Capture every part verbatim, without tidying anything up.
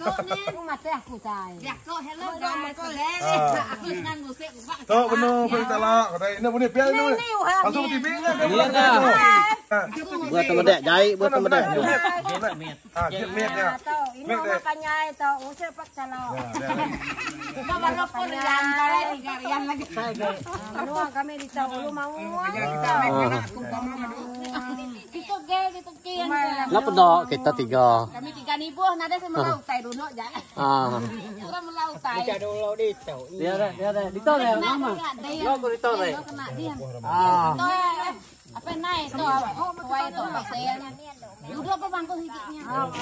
Rumah teh aku tay. Ya kok hello guys. Aku senang musik. Tuh benar kita lah. Kata ini punya piala ini. Langsung T V nya kan. Buat teman dek, jai buat teman dek. Ah, miet ya. Ini makanya itu usir pak calo. Mama rokok rian kare rian lagi. Anu kami di Taulu mau. Gitu ge gitu kian. Kenapa dok kita tiga? Kami tiga ribu nada sama laut tai dulu ya. Ah. Orang melaut tai. Dia deh, dia deh. Dito deh, mama. Lo aku dito deh. Kena dia. Ah. Apa naik tuh? Kuai tuh pasien. Duduk apa bangku sikitnya?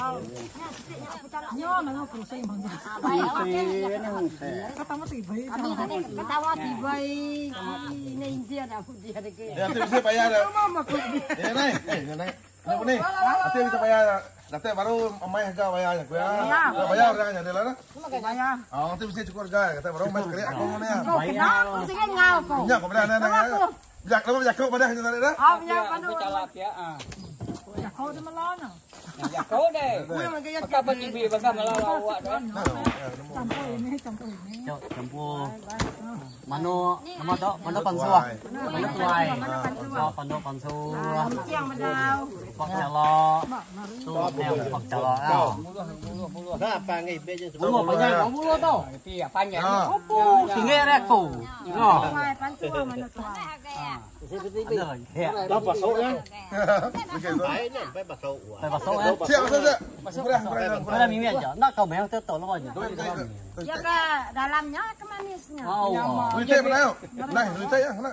Nyo nang aku sing bangku. Katawa tibay. Kami tadi katawa tibay. Ini India dah dia deke. Ya, nanti bisa bayar. Ya, naik. Eh, naik. Ini nih. Nanti bisa bayar. Nanti baru emai harga bayarnya. Gue bayar harganya dia lah. Bayar. Oh, nanti bisa cukup harga. Kata baru emai sekali aku mana ya. Bayar. Sing ngau kok. Ya, kau berani nanya. Jak, kamu jak kau pada hari dah. Ah, ya panu. Ya, ah. Ya kau de malana. Ya kau deh. Pakai penyibi, pakai melawan awak dah. Campur ini, campur ini. Cok, campur. Mano, nama dok, mano pansua. Mano tuai. Oh, pano pansua. Yang medau. Pak calo. Tuh, pak calo. Nah, panggil beja semua. Bulu panjang, kamu bulu tau. Iya, panjang. Tinggi reku. Oh. Mai pansua mana tuai. Ada lagi. Ya. Dah pasau ya. Begitu. Baik ni, baik pasau. Saya masuk ya. Siap, siap. Kurang, kurang. Mana mimi aja. Nak kau memang tetap lo aja. Ya ke dalamnya ke manisnya. Oh. Duit mana yuk? Nah, duit ya, mana?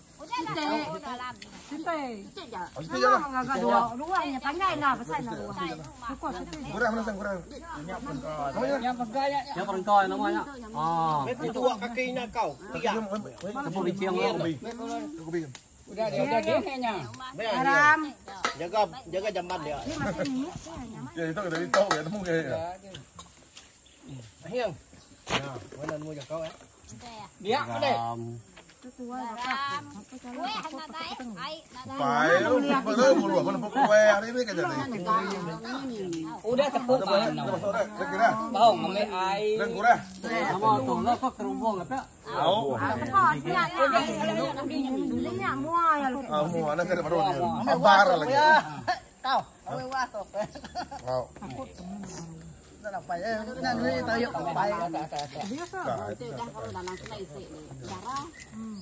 Sintai. Oh, itu ya. Enggak dua, duanya pandai nah, besar nah dua. Kurang, mana kurang. Yang pegaya. Yang perengkoi namanya. Oh. Itu dua kaki nak kau. Tiga. Kamu di ciang lo. Udah dia udah dia kayaknya. Garam. Jaga jaga jamban dia. Ini masih ini. Ya, itu dari tahu ya, temu kayak. Hiang. Nah, mana mau jaga kau ya? Dia deh. Pai, lu bener mulu apa nempel kue hari ini kan jadi. Udah tepuk kan. Kira. Mau ngambil air. Dan kurang. Nama tuh lo kok kerumbung apa? Tahu. Belinya mua ya. Ah, mau anak kan baru ambar lagi. Tahu. Awe wah kok. Wow. Nak pai eh nak duit tayo pai. Biasa. Itu dah kalau dalam kena isi cara. Hmm.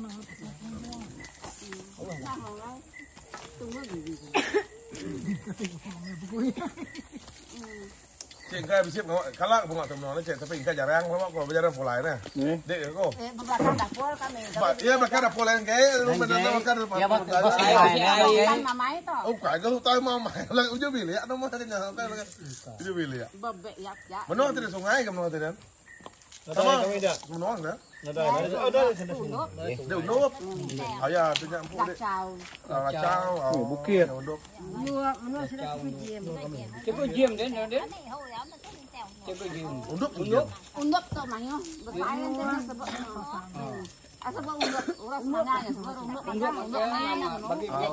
Cik kai bisip kalak bunga temen cik tapi kai jarang lama kalau berjalan pola ini. Dek kau. Eh belakang dapur kami. Iya belakang ada pola yang kayak lu benar belakang ada. Ya bos Kan mama itu. Oh kai kalau tahu mama lah ujung bilik ada mau tadi nggak tahu kan ujung bilik. Bebek ya ya. Menua tidak sungai kan menua tidak. Sama kami dah. Menua dah. Ada ada ada sana sini. Dia unup. Ayah tu jangan pun dek. Kacau. Kacau. Oh bukit. Unup. Menua menua sudah kujem. Cukup jam dia dia. Cukup jam. Unup unup. Unduk tuh manyo. Berpain dia sebut. Asa sebut unduk. Urang mana ya sebut unduk. Unduk unduk bagi dia.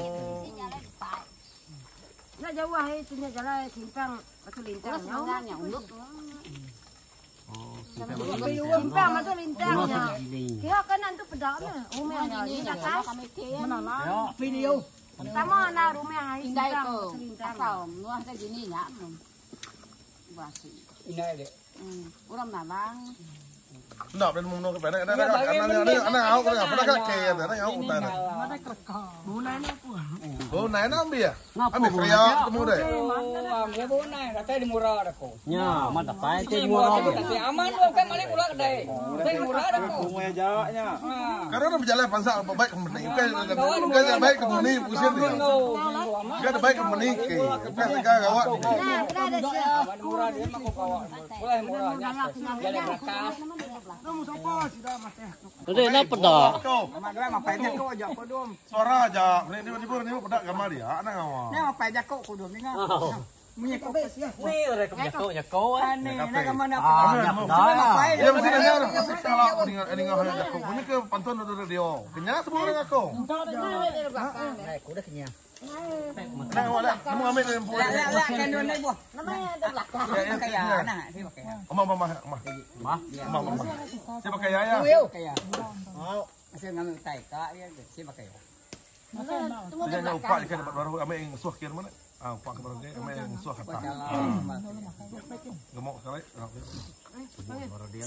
Nak jauh ah itu nya jalan simpang atau lintang. Sebenarnya unduk. Simpang atau lintangnya. Kira kanan tu pedaknya. Rumahnya ini atas. Mana? Video. Sama anak rumah hai Indai simpang tu. atau lintang. Asal nuah kayak gini ya. Basi. Ini deh. Hmm. Urang nabang. Nak dan menua ke mana? Ada ada anak anak anak awak kan apa nak ke ada anak awak utara. Mana kerekah. Bunai ni apa? Oh, naik nambi ya? Ambil kriak temu deh. Oh, ambil bunai, kata di murah ada kok. Ya, mana pai Ini teh murah murah. tapi aman dong kan malik pula kedai. Tapi murah ada kok. Bunga jawabnya. Karena orang berjalan pansa apa baik kemeni. Bukan bukan baik kemeni pusing dia. Bukan baik kemeni ke. Bukan sekarang awak. Nah, kita ada siap. Aman murah dia mah kok bawa. Boleh murahnya. Jadi berkas. Kamu sopo sudah mas teh. Tadi nak pedak. Kau. Aman dah mapai dia kok aja kodom. Suara aja. Ini ni ni ni pedak gambar dia. Anak awak. Ni mapai dia kok kodom ni kan. Punya kok ya. Ni rek jakau jakau ah. Ni nak ke mana Ah, dah. Ya mesti dia orang kalau dengan dengan orang jago. Ini ke pantun udah dia. Kenyang semua orang aku. Aku dah kenyang. Nah, awak dah. Kamu ambil dari empuk. Lah lah kan dulu buah. Namanya ada belakang. Ya, ya, Kayak ya. nah, dia pakai. Mama, mama, mama. Mah, Mama, mama. Saya pakai ya. Wih, kayak. Mau. Saya ngambil tai kak dia, saya pakai. Dia nak upak ikan dapat baru ambil yang suah kira mana? Ah, upak ke baru dia ambil yang suah kata. Gemuk sekali. baru dia.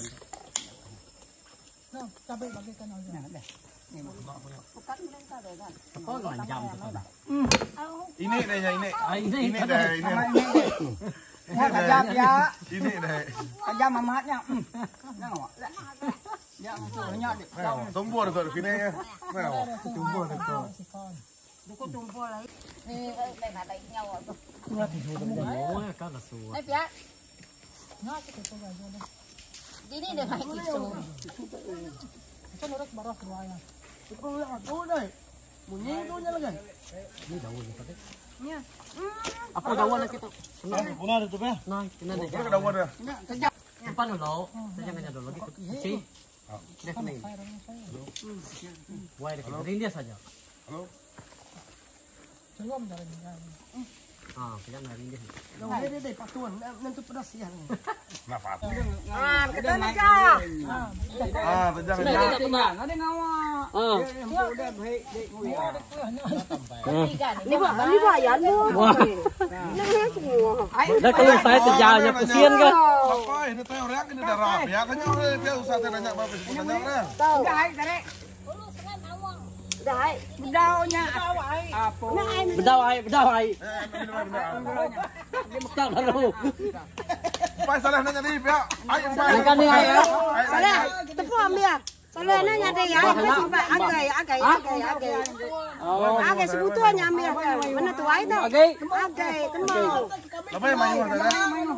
Nah, cabai bagikan aja. Nah, dah. Ni mau. Bukan bilang tak ada kan. Apa lanjam tu dah. Ini deh, ini. Ini Ini deh, ini. Ya, kajam ya. Ini deh. Kajam mamatnya. Nengok. Ya, banyak deh. Nah, tumbuh dekat sini ya. Nah, tumbuh dekat. Buku tumpul lagi. Ni đây là đây nhau rồi. Oh, kan rasul. Đây Pia. Nah, kita coba aja deh. Ini dia kayak gitu. Kita nurut baros ruaya. Aku aku deh. Bunyi tu nya lagi. Ni daun ni tadi. Ya. Apa daun nak kita? Punah tu pe. Nah, kena deh. Kita daun dah. Depan dulu. Saya jangan dulu lagi. Si. Dah kena. Why dah. Rindia saja. Halo. Belum dari ni. Ah, jangan rindia. Dah dia dia patuan nanti pedas ya. Nafas. Ah, kita nak kah? Ah, tajam Sudah ya. kita tinggal. Ada ngawak. Ah. Dia empuk dia baik baik mulia. Ni buat ni buat ya lu. Wah. Dah kalau saya terjanya kesian ke? Apa ini teh orang ini darah. Ya tanya orang dia usah tanya apa sebut tanya orang. Tahu. Dah, dah. Dah. Bedaunya apa? Bedau ai, bedau ai. Eh, benar benar. Tak dulu. Pai salah nanya ni, Pia. Ai pai. Kan ni ai. Salah. Tepuk ambil. Salah nanya dia ya. Sebab agai agai agai agai. Oh. Agai sebutannya ambil. Mana tu ai tu? Okey. Agai temu. Apa yang mayu ada?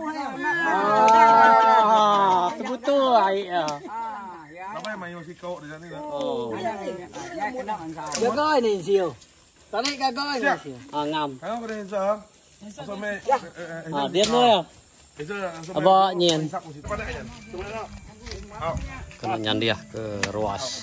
Ah, sebutul ai. Apa yang mayu si kau di sana? Oh. Ya kena angkat. Gagai ni siu. Tadi gagai ni siu. Ah, ngam. Kau kena hijau. Sampai. Ah, diam dulu ya. Apa nyen? Kenyan dia ke ruas.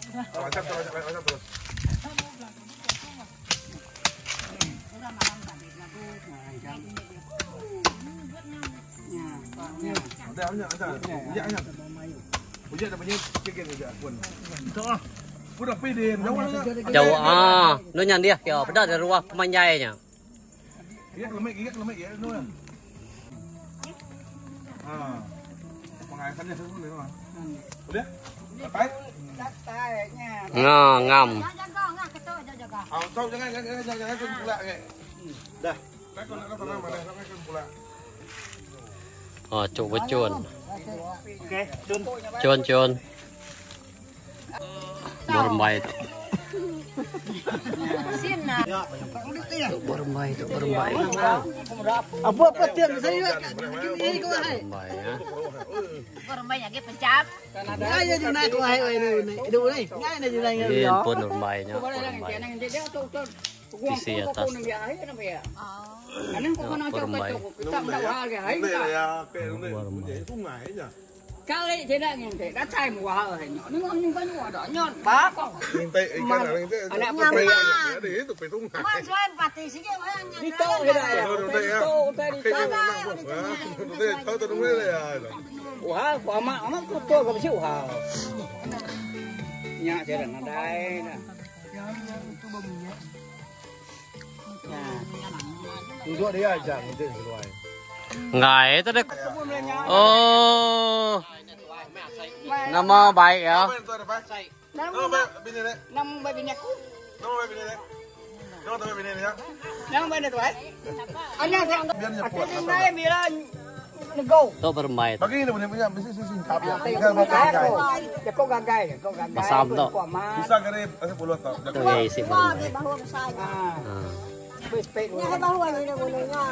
Jauh ah, nó nhằn đi, kiểu bắt đầu ruas kemanyai nya. Giat lemik, giat lemik ya, nu. Ah. Pengaisannya semua ni mah. Udah? Baik. Nga ngam. Jaga ngah ketuk jaga. Ah, kau jangan jangan jangan jangan kau pula ke. Dah. Kau nak kau nak mana? Kau pula. Oh, cuba cuan. Okey, cun. Cuan cuan. Bermain tu. Sina. Bermain tu bermain. Apa apa tiap saya ini kau hai. Bermain ya. Bermain lagi pencap. Ngai je naik kau hai ini ini. Itu ni. Ngai ni je naik Ini ni. pun bermainnya. Bermain. Visi atas. Ni ya, ke ni. Sungai nya. Kali thế này nhìn thấy đã thay mùa hờ hay nhỏ nó nhưng có mùa đỏ nhọn bá con Minta ikan orang itu. Ada di itu pe sungai. Mas Wan pati sih orang đi tô thế này Đi tô tay đi tô Đi kau tu dulu ya. wah quả mạ nó tô tô cầm chịu hờ nhà thế là nó đây nè Duduk dia aja nanti keluar. Ngài tới đấy. Ô. Nama baik ya. Nama bini ni. năm bảy bình nhạc Nama bini ni. Nama tu bini ni ya. năm bảy này tuổi anh nha thằng Biar nya cái kuat. này em là go Tu bermain. Bagi ni punya punya mesti singkap ya. tay Tinggal con bapak gái gay. ya con gà gai con gà gai Masam tu. quả má Bisa kerip ada puluh tau. Tu ya isi bermain. bahu besar. à Ah. bết bết Ni hai bahu ni dah boleh ngah.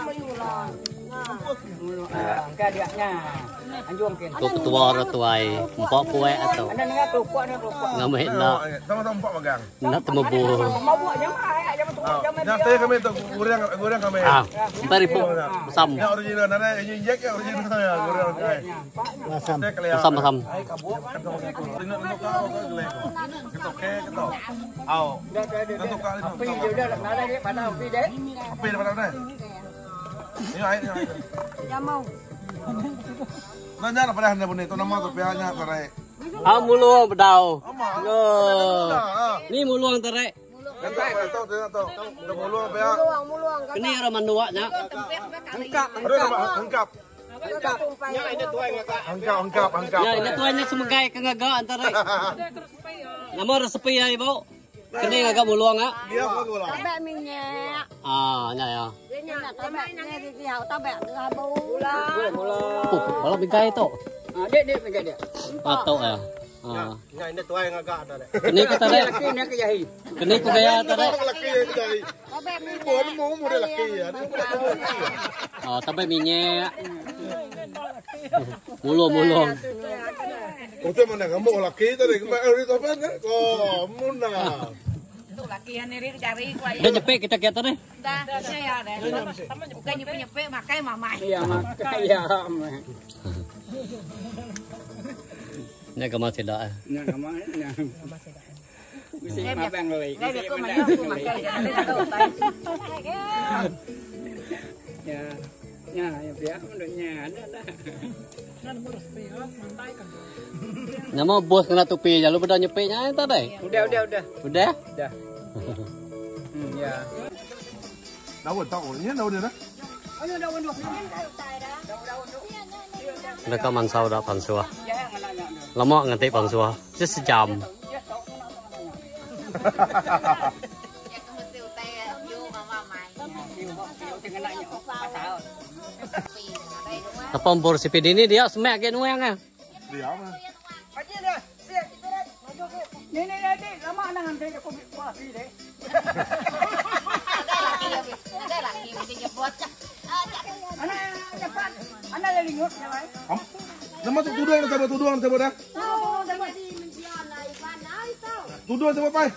cái điện nha anh Duông kìa Tu tua ra tuai. Empok kue atau. anh đang nghe tụ quạ nó tụ quạ Ngamit na. Sama-sama empat pegang. Na temu bu. mau buat jam ai jam tu Yang teh kami tu goreng goreng kami. Ah, ntar ibu masam. Yang original nana yang injek yang original saya goreng kami. Masam. Masam masam. Ketok kau geleng. Ketok ke ketok. Au. Ketok kali tu. Pi dia dah nak ada pada pi deh. Apa yang pada mana? Ini air ni air. Jamau. Nanya apa dah anda bunyi tu nama tu pianya terai. Ah, muluang bedau. Ama. Ni muluang tarik. Ketok ketok ketok. Tu mulu pia. Muluang, muluang. Kini orang manduaknya. Engkap, Ada nama angkap. engkap. Yang ini tuai ngakak. Angkap angkap angkap. Ya, ini tuanya semegai kengaga antara. Nama resepi ya ibu. Kini ngagak muluang ah. Dia apa gula? Tabak minyak. Ah, nya ya. Dia nak tabak ni dia hau tabak tu habu. Boleh, boleh. Oh, kalau bigai tu. Ah, dek dek pergi dia. Atau ya. Ah. Yang ini tuai ngagak ada deh. Kini kita tarik. Laki ni ke jahi. Kini ku gaya tarik. Laki yang dari. Tabak minyak. Buat mau muda laki ya. Oh, tapi minyak. Mulung-mulung. Untuk mana kamu laki tadi kemarin hari tu apa ni? Oh, muna. Tu laki yang ni cari kuai. Dia nyepek kita kita deh. Dah, saya dah. Bukan nyepek-nyepek makai mamai. Ya, mak. Ya. Ini kemas tidak. Nak kamar ni. Mesti mabang lagi. Saya dia kau mana aku makai jangan tahu tai. Ya. Ya, ya pihak menurutnya ada dah. Nama bos kena tupi, jangan lupa nyepeknya itu deh. Udah, udah, udah. Udah? Dah. Hmm, ya. Daun tahu ni daun dia dah. Mereka mansau dah pansua. Lama nganti pansua. Just sejam. Apa umpur si pidi ni dia semek ke nuang ah. Dia apa? Ni ni ni lama nak hantar aku buat pi deh. Ada laki ada laki mesti jebot. Ana cepat. Ana dah lingut ya mai. Nama tu tuduhan coba tuduhan coba dah. Oh, dah jadi menjian lah ikan ai tau. Tuduhan coba pai.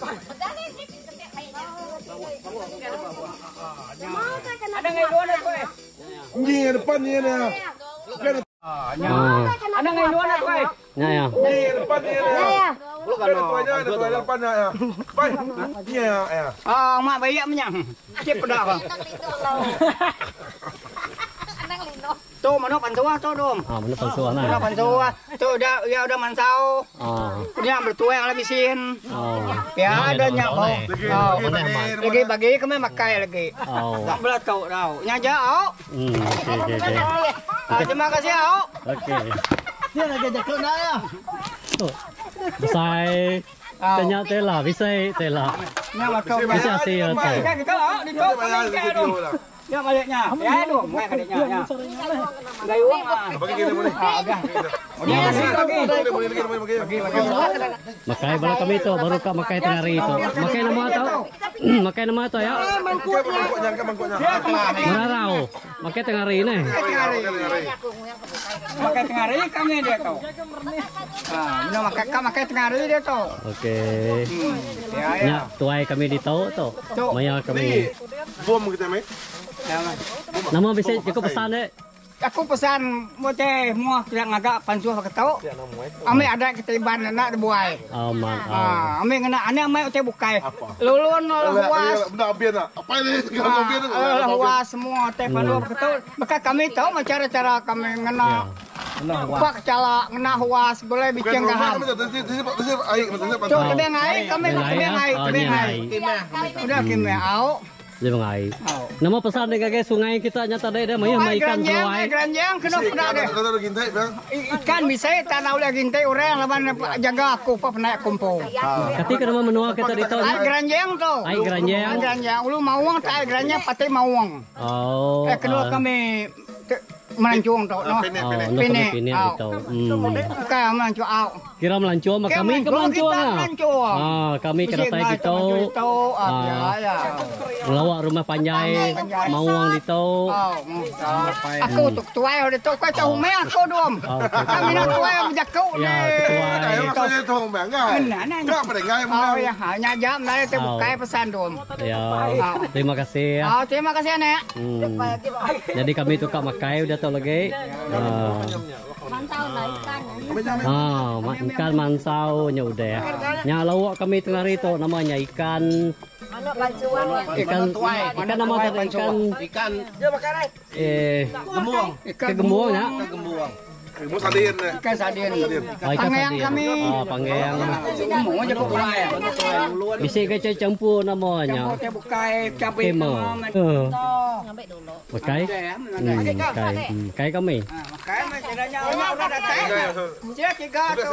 Ada ngai dua nak kowe. Ni depan ni ni. Kan Ada ngai dua nak kowe. Ya ya. ni depan ni ni. Ya. Belum kan tuanya ada tuanya depan ya. Pai. Ni ya ya. Ah, mak bayak menyang. Cip pedak bang. Anak lino. Tu mana pansua tu dom. Ah, mana pansua Mana nah. pansua. Tu dah ya udah mansau. Ah. Dia bertuang lah bisin. Oh. Ya ada nyak mau. Oh, lagi bagi kami makai lagi. Oh. Tak boleh tahu tahu. Nyaja au. Hmm, okey okey okey. Ah, terima kasih au. Okey. Dia nak jadi kau nak ya. Besai. Tanya tela, bisai tela. Nyak makau. Bisa sih ya tu. Kan kita au di tu. Bayar video lah. Nyak baliknya. Ya tu, mai kadenya nya. Gayung ah. Bagi kita boleh. Ah, dah. Terima kasih lagi. Boleh bagi bagi bagi. Makai baru kami tu, baru kak makai tengah hari itu. Makai nama tu. Makai nama tu ya. Mangkuknya kan mangkuknya. Merarau. Makai tengah hari ni. Makai tengah hari kami dia tu. Ah, mana makai kau makai tengah hari dia tu. Okey. Ya ya. Nya tuai kami di tau tu. Maya kami. Bom kita mai. Nama bisa cukup pesan dek. Aku pesan mau teh mau yang agak pansuh pakai tahu. Ame ada ketiban nak dibuai. Aman. Ah, ame kena ane ame teh bukai. Lulun luas. Benda abian tak? Apa ini? Kalau abian tu. Ah, luas semua teh pansuh pakai tahu. Maka kami tahu macam cara-cara kami ngena. Pak cala ngena huas boleh bikin kaham. Kami tu di di di air, di di Cuk tebeng ai kami tebeng ai tebeng ai. Udah kimia au. Dia mengai. Nama pesan dek ke sungai kita nyata dek dia maya ikan seluai. Keranjang kena pernah deh. Kita tu gintai bang. Ikan bisa tanah ulah gintai orang lawan jaga aku apa naik kumpul. Ketika nama menua kita di tau. Ai keranjang tu. Ai keranjang. Keranjang ulu mawang tak keranjang pati mawang. Oh. Eh kedua kami melancong tok no. Pene Oh, pene. no kami pini itu. Hmm. Kaya melancong au. Kira melancong mah kami ke melancong ah. Ah, kami kena tay dito. Ah, ya. Melawak rumah panjai, mau uang dito. Aku tuk tuai udah tuk kau tahu me aku dom. Kami nak tuai bijak kau ni. Ya, tuai. Ayo maksudnya tuh mbak enggak. Enggak pada enggak Oh ya, hanya jam dari tu bukai pesan dom. Ya, terima kasih ya. Oh, terima kasih nek. Hmm. Jadi kami tukar makai udah tahu lagi. Ah. Mantau lah ikan. Ah, ma- ikan mansau nya udah ya. Nya lawak kami tengah itu namanya ikan Mana bantuan ya? ikan ikan nama tadi ikan Ikan eh gemuang. ikan gembuang ya. Ikan gemuang. Mau sadin nih. Ikan sadin. Oh, ikan Pangeang sadin. kami. Ah, pangeang. Mau je bukai. Bisa kecil campur namanya. Kita bukai cabai Kemo. kemam. Eh, Ngambil dulu. pakai. Hmm, pakai. Hmm, kai kami. Makai macamnya orang udah datang. Dia tiga tu.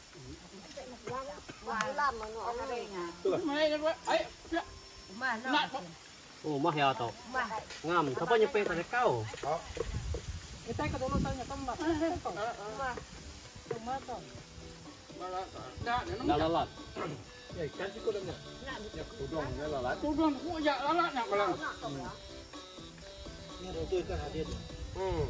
Oh, mah ya tau. Ngam, siapa nyampe tadi kau? Kita ke dulu tanya tempat. Dah lalat. Tudung ku ya lalat nak kalau. Hmm.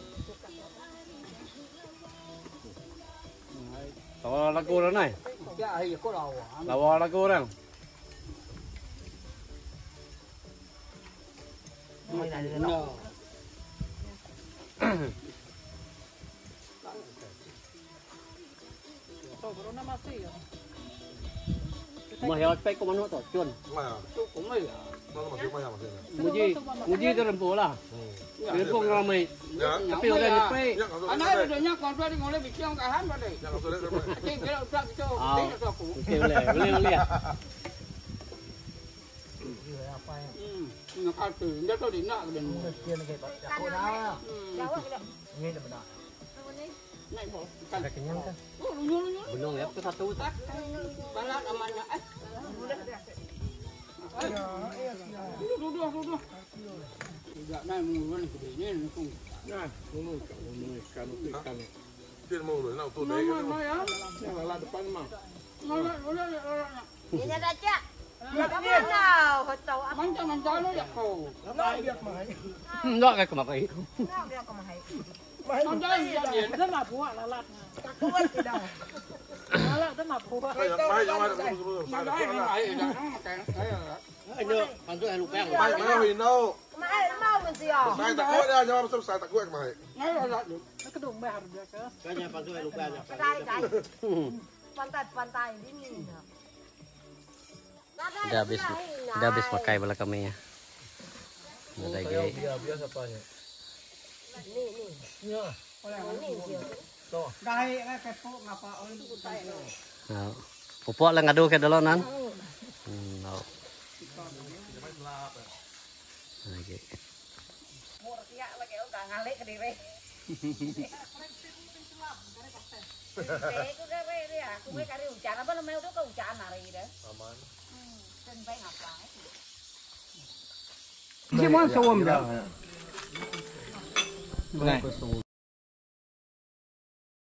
Tawa lagu dah nai. Ya, ai ko lawa. Lawa lagu dah. Corona masih ya. Mah ya spek ko mano to, chun. Maya. Ko mai. Mana masih maya masih. Muji, muji tu rempo lah. Rempo ramai. Ya. Tapi udah nyampe. Ya kalau Anak ada nya kon tadi ngoleh bikiang kahan pada. Ya kalau sudah sudah. Cing kira utak itu. Ah. Dia tu aku. Okey boleh, boleh boleh. Nak kata, dia tu dia nak dan. Naik bos. Ada kenyang kan? Oh, lunyur lunyur. Benung ya, tu satu. Balak amannya. Eh. Duduk duduk duduk. Tidak naik mengurus ni kedai ni pun. Nah, mulu mulu ikan ikan. Dia mau lu, nak tu deh. Mana ya? Yang lalat depan mah. Mana boleh orang. Ini ada cak. Kamu tahu, kau tahu apa? Macam macam lu ya kau. Enggak kayak kemakai. Tahu dia kau mahai. Macam dia dia. Itu mah buat lalat. Takut tidak. Lalat itu mah buat. Maya, maya jangan ada sebelum. Macam dia air dah makan. Ayo, bantu air lupa. Maya, maya hino. Mahai mau mesti ya. Saya takut dia jawab sebab saya takut maya. Ngai lalat tu. Kedung behar dia ke. Kayaknya bantu air lupa aja. Pantai kai. Pantai pantai ini. Dah habis, dah habis pakai bala kami ya. Ada lagi. Biasa apanya? Gai gai kepok ngapa orang tu tai. Nah, pupuk lah ngadu ke dalonan. Hmm, no. Lagi. Ngalik ke diri. Aku dah baik dia. Aku baik kari hujan apa namanya tu kau hujan hari dah. Aman. Dan baik apa? Semua suam dah. Baik.